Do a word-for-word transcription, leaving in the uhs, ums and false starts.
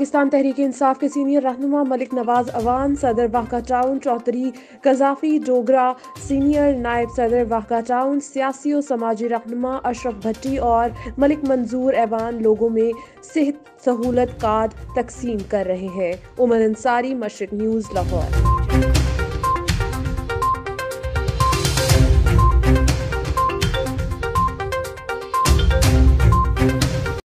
پاکستان تحریک انصاف کے سینئر رہنما ملک نواز اوان، صدر واقعہ ٹاؤن چودھری قذافی ڈوگرہ، سینئر نائب صدر واقعہ ٹاؤن سیاسی و سماجی رہنما اشرف بھٹی اور ملک منظور ایوان لوگوں میں صحت سہولت کارڈ تقسیم کر رہے ہیں۔ عمر انصاری، مشرق نیوز، لاہور۔